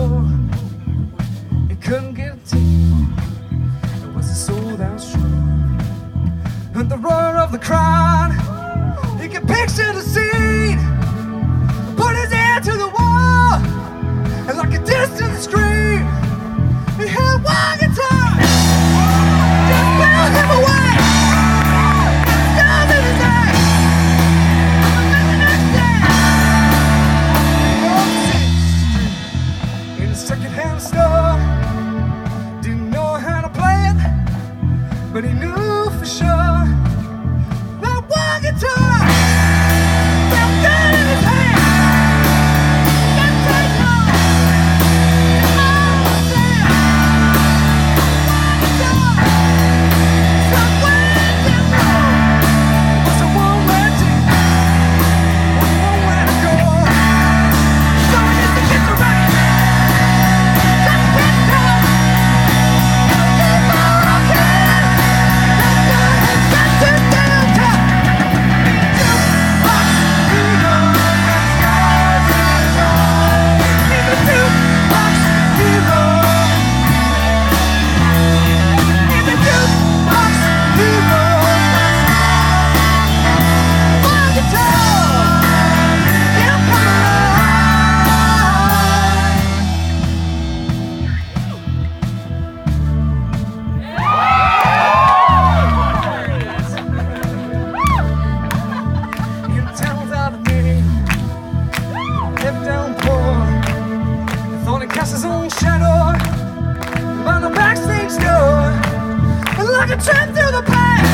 door. He couldn't get a ticket. It was a sold-out show. And the roar of the crowd, he could picture the scene. Put his ear to the wall, and like a distant scream, he had one guitar. Just blew him away. Stars in his eyes. And the next day, he walked 6th Street in a second-hand store. Didn't know how to play it, but he knew for sure that one guitar felt good in his hand. Can't take no, all the same. One guitar, some winds and blow. Was a one-way ticket, one way to go. So I guess to get the right, just quit now. Keep on rocking. That's it downtown. Jukebox hero, that's stars in his eyes. He's a jukebox hero. He's a jukebox hero. One guitar, he'll come in towns out of Maine, lived down poor. He thought he cast his own shadow by the backstage door. And like a trip through the past,